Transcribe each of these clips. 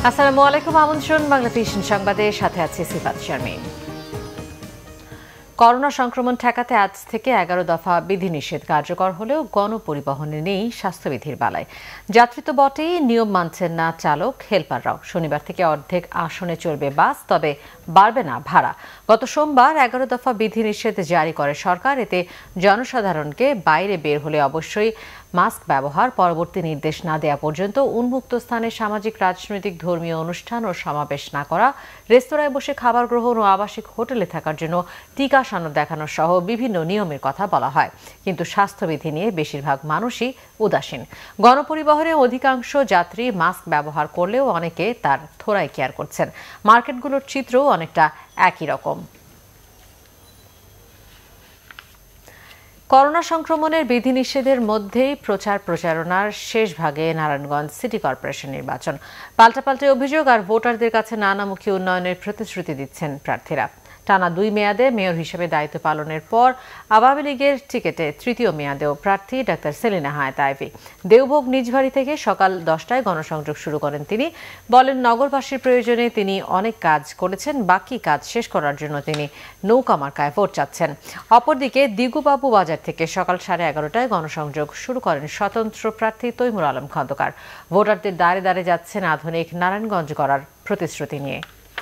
আসসালামু আলাইকুম, আমন্ত্রণ বাংলাভিশন সংবাদের সাথে আছে সিফাত শারমিন। করোনা সংক্রমণ ঠেকাতে আজ থেকে 11 দফা বিধিনিষেধ কার্যকর হলেও গণপরিবহনে নেই স্বাস্থ্যবিধির বালাই। যাত্রী তো বটেই, নিয়ম মানছেন না চালক হেলপাররাও। শনিবার থেকে অর্ধেক আসনে চলবে বাস, তবে বাড়বে না ভাড়া। গত সোমবার 11 দফা বিধিনিষেধ জারি করে সরকার। এতে জনসাধারণকে বাইরে বের হলে অবশ্যই মাস্ক ব্যবহার, পরবর্তী নির্দেশ না দেওয়া পর্যন্ত উন্মুক্ত স্থানে সামাজিক, রাজনৈতিক, ধর্মীয় অনুষ্ঠান ও সমাবেশ না করা, রেস্তোরাঁয় বসে খাবার গ্রহণ ও আবাসিক হোটেলে থাকার জন্য টিকা সনদ দেখানো সহ বিভিন্ন নিয়মের কথা বলা হয়। কিন্তু স্বাস্থ্যবিধি নিয়ে বেশিরভাগ মানুষই উদাসীন। গণপরিবহনে অধিকাংশ যাত্রী মাস্ক ব্যবহার করলেও অনেকে তার থোড়াই কেয়ার করছেন। মার্কেটগুলোর চিত্রও অনেকটা একই রকম। করোনা সংক্রমণের বিধিনিষেধের মধ্যেই প্রচারণার শেষ ভাগে নারায়ণগঞ্জ সিটি কর্পোরেশন নির্বাচন। পাল্টাপাল্টি অভিযোগ আর ভোটারদের কাছে নানামুখী উন্নয়নের প্রতিশ্রুতি দিচ্ছেন প্রার্থীরা। টানা 2 মেয়াদে মেয়র হিসেবে দায়িত্ব পালনের পর আওয়ামী লীগের টিকেটে তৃতীয় মেয়াদেও প্রার্থী ডাক্তার সেলিনা হায়াত আইভী। দেওভোগ নিজ বাড়ি থেকে সকাল 10টায় গণসংযোগ শুরু করেন তিনি। বলেন, নগরবাসীর প্রয়োজনে তিনি অনেক কাজ করেছেন, বাকি কাজ শেষ করার জন্য তিনি নৌকা মার্কায় ভোট চাচ্ছেন। অপরদিকে দিগুবাবু বাজার থেকে সকাল 11:30টায় গণসংযোগ শুরু করেন স্বতন্ত্র প্রার্থী তৈমুর আলম খন্দকার। ভোটারদের দ্বারে দ্বারে যাচ্ছেন আধুনিক নারায়ণগঞ্জ করার প্রতিশ্রুতি নিয়ে।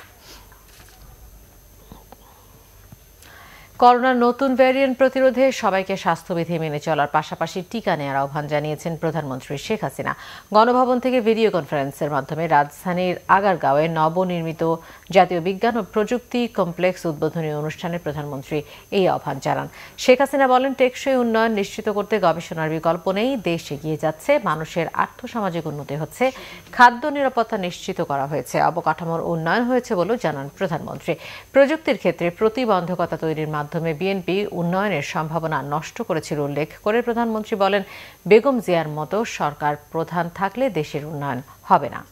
করোনার নতুন ভ্যারিয়েন্ট প্রতিরোধে সবাইকে স্বাস্থ্যবিধি মেনে চলার পাশাপাশি টিকা নেওয়ার আহ্বান জানিয়েছেন প্রধানমন্ত্রী শেখ হাসিনা। গণভবন থেকে ভিডিও কনফারেন্সের মাধ্যমে রাজধানীর আগারগাঁওয়ে নবনির্মিত জাতীয় বিজ্ঞান ও প্রযুক্তি কমপ্লেক্স উদ্বোধনী অনুষ্ঠানে প্রধানমন্ত্রী এই আহ্বান জানান। শেখ হাসিনা বলেন, টেকসই উন্নয়ন নিশ্চিত করতে গবেষণার বিকল্প নেই। দেশ এগিয়ে যাচ্ছে, মানুষের আর্থসামাজিক উন্নতি হচ্ছে, খাদ্য নিরাপত্তা নিশ্চিত করা হয়েছে, অবকাঠামোর উন্নয়ন হয়েছে বলেও জানান প্রধানমন্ত্রী। প্রযুক্তির ক্ষেত্রে প্রতিবন্ধকতা তৈরির মাধ্যমে বিএনপি উন্নয়নের সম্ভাবনা নষ্ট করেছিল উল্লেখ করে প্রধানমন্ত্রী বলেন, বেগম জিয়ার মতো সরকার প্রধান থাকলে দেশের উন্নয়ন হবে না।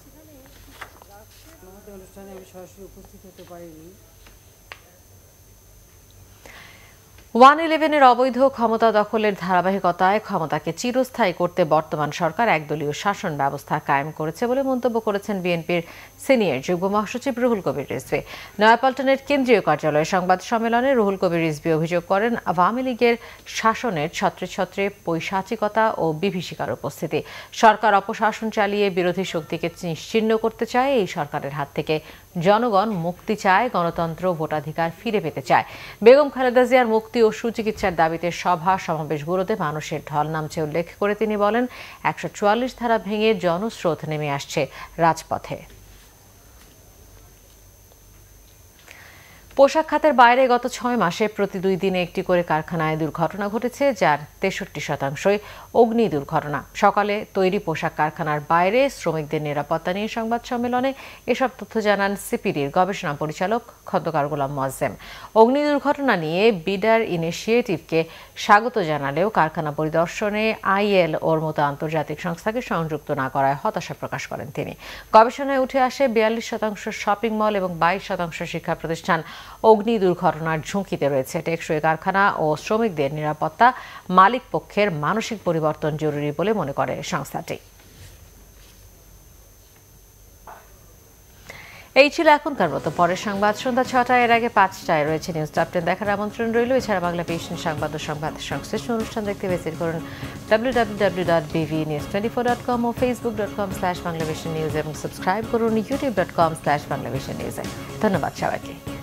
111-এর অবৈধ ক্ষমতা দখলের ধারাবাহিকতায় ক্ষমতাকে চিরস্থায়ী করতে বর্তমান সরকার একদলীয় শাসন ব্যবস্থা কায়েম করেছে বলে মন্তব্য করেছেন বিএনপির সিনিয়র যুগ্ম মহাসচিব রুহুল কবির রিজভী। নয়াপল্টনের কেন্দ্রীয় কার্যালয়ে সংবাদ সম্মেলনে রুহুল কবির রিজভী অভিযোগ করেন, আওয়ামী লীগের শাসনের ছত্রে ছত্রে পৈশাচিকতা ও বিভীষিকার উপস্থিতি। সরকার অপশাসন চালিয়ে বিরোধী শক্তিকে নিশ্চিহ্ন করতে চায়। এই সরকারের হাত থেকে জনগণ মুক্তি চায়, গণতন্ত্র, ভোটাধিকার ফিরে পেতে চায়। বেগম খালেদা জিয়ার মুক্তি ও সুচিকিৎসার দাবিতে সভা সমাবেশগুলোতে মানুষের ঢল নামছে উল্লেখ করে তিনি বলেন, 144 ধারা ভেঙে জনস্রোত নেমে আসছে রাজপথে। পোশাক খাতের বাইরে গত 6 মাসে প্রতি 2 দিনে একটি করে কারখানায় দুর্ঘটনা ঘটেছে, যার 63% অগ্নি দুর্ঘটনা। সকালে তৈরি পোশাক কারখানার বাইরে শ্রমিকদের নিরাপত্তা নিয়ে সংবাদ সম্মেলনে এসব তথ্য জানান সিপিডির গবেষণা পরিচালক খন্দকার গোলাম মোয়াজ্জেম। অগ্নি দুর্ঘটনা নিয়ে বিডার ইনিশিয়েটিভকে স্বাগত জানালেও কারখানা পরিদর্শনে আইএলওর মতো আন্তর্জাতিক সংস্থাকে সংযুক্ত না করায় হতাশা প্রকাশ করেন তিনি। গবেষণায় উঠে আসে 42% শপিং মল এবং 22% শিক্ষা প্রতিষ্ঠান অগ্নি দুর্ঘটনার ঝুঁকিতে রয়েছে। টেকসই কারখানা ও শ্রমিকদের নিরাপত্তা, মালিক পক্ষের মানসিক পরিবর্তন জরুরি বলে মনে করে সংস্থাটি। এই ছিল এখনকার মতো। পরের সংবাদ সন্ধ্যা 6টায়, এর আগে 5টায় রয়েছে নিউজ টপ 10 দেখার আমন্ত্রণ রইল। এছাড়া বাংলাভিশন সংবাদ ও সংবাদ সংশ্লিষ্ট অনুষ্ঠান দেখতে ভিজিট করুন www.bvnews24.com ও facebook.com/banglavisionnews এবং সাবস্ক্রাইব করুন youtube.com/banglavisionnews। ধন্যবাদ সবাইকে।